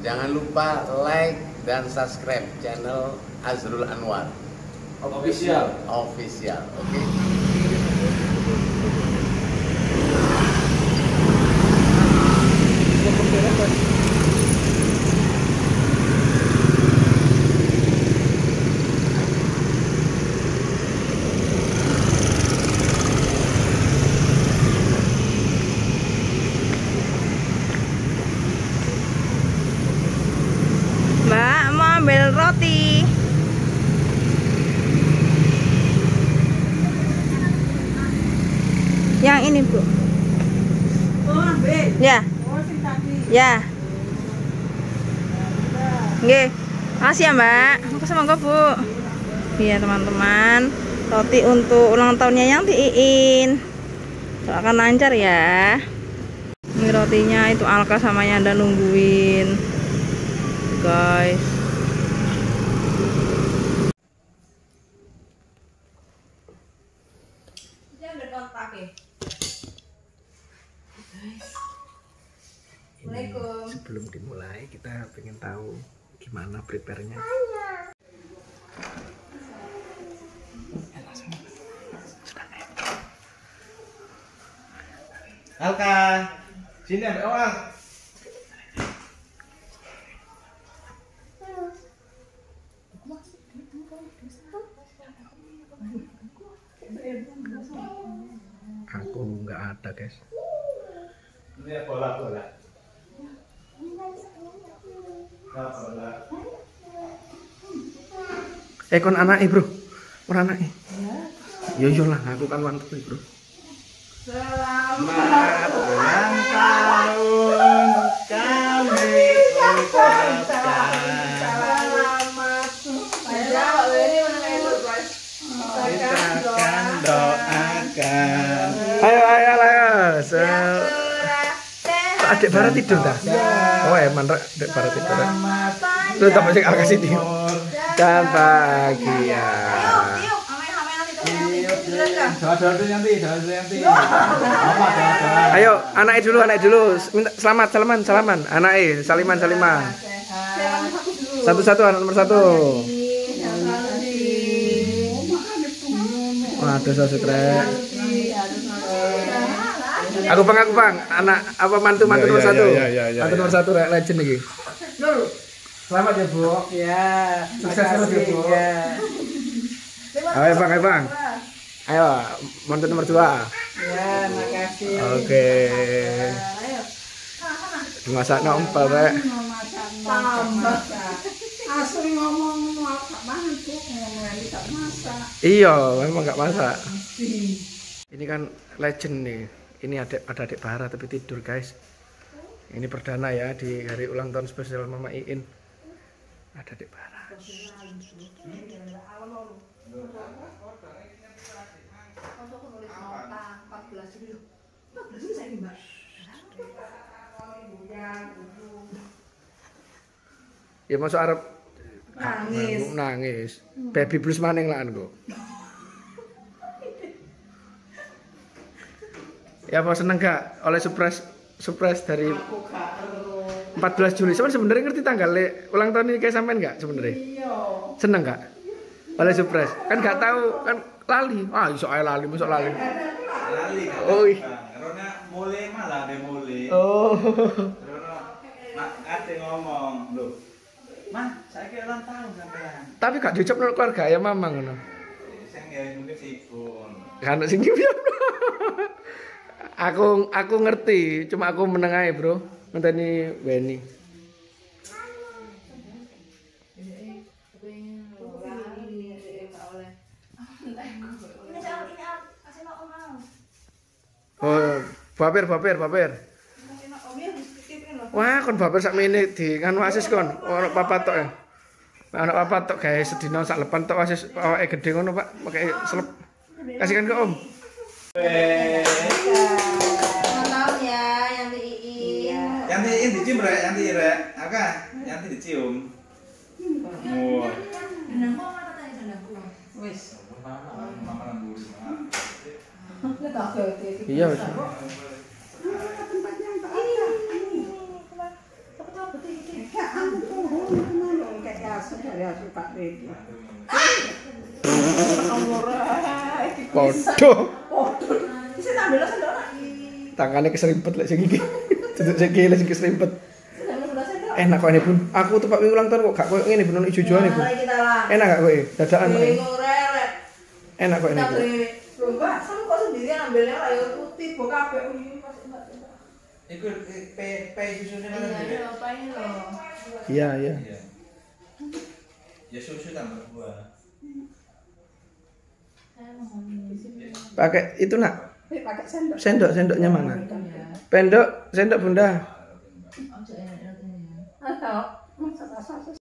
Jangan lupa like dan subscribe channel Azrul Anwar Official. Oke. Mbak mau ambil roti. Yang ini, Bu. Oh, ambil. Ya. Oh, sing tadi. Ya. Nggih. Makasih ya, Mbak. Makasih monggo, Bu. Iya, teman-teman. Roti untuk ulang tahunnya yang Iin. Doakan lancar ya. Ini rotinya itu Alka sama Yanda nungguin. Guys. Sebelum dimulai kita pengen tahu gimana prepare-nya. Alka, sini ambil awal. Aku nggak ada, guys. Ini bola. Bola. Kon anake, Bro. Kon anake. Ya yo lah, aku kan wong tuwa, Bro. Selamat ulang tahun kami ucapkan. Kita akan doakan. Ayo. Adik Bara tidur dah. Oh, emang Adik Bara tidur. Lu tak masih Alka sini. Dan bahagia. Doa nanti. Ayo, anaknya dulu. Minta salaman. Anaknya, saliman. Satu-satu, anak nomor 1. Waduh, stres. Aku bang, anak apa mantu nomor 1. Mantu nomor 1 legend iki. Selamat ya, Bu. Ya, Sukses terus ya, Bu. Ya. Ayo, Bang. Ayo, mantu nomor 2. Ya, makasih. Oke. Dimasak nompel, Rek. Tambah. Asli ngomong masak banget tuh, ngomong tak masak. Iya, memang nggak masak. Ini kan legend nih. Ini ada Adik Bara tapi tidur, guys. Ini perdana ya di hari ulang tahun spesial Mama Iin. Ada Adik Bara. Ya masuk Arab nangis. Baby blues maning lah kok. Ya apa seneng gak oleh surprise dari 14 Juli? Sebenarnya ngerti tanggal ulang tahun ini kayak sampean gak sebenarnya? Seneng gak? Oleh surprise. Kan gak tahu kan lali. Iso ae lali, mosok lali. Lali. Oh. Karena mulai malah deh mulai. Oh. Ate ngomong, "Loh. Mah, saiki ulang tahun sampean." Tapi gak diucapno keluarga ya Mamang ngono. Sing ya mungkin sikun. Kan sing piye? Aku ngerti, cuma aku meneng ae, Bro. Ngenteni Weni. Oh, baper. Wah, kon baper sak mene di kan wasis kon. Ora papat tok ya. Ana papat tok gawe sedina sak lepan tok wasis awake gede ngono, Pak. Pakai selep. Kasihkan ke Om. Tahun ya yang Iin. Yanti dicium, Rek. Aka, Yanti dicium. Oh. Wis. Iya, wis. dari hasil Pak Redi. Podo. Waduh, bisa ambil sendok. Tangannya keserimpet lek sing iki. Duduk sing iki sing keserimpet. Enak kok ini Bun. Aku tuh Pak wingi ulang tahun kok gak koyo ngene Bun ono ijo-ijoane Bun. Enak gak kowe? Dadakan Pak. Enak kok ini. Bun. Mbak, sama kok sendirian ambilnya layar putih, buka kabeh ini pas enggak. Iku pe susunya mana sih? Iya, iya. Ya susu tambah buah. Pakai itu nak. Pakai sendok. Sendoknya mana? Sendok Bunda. Ada.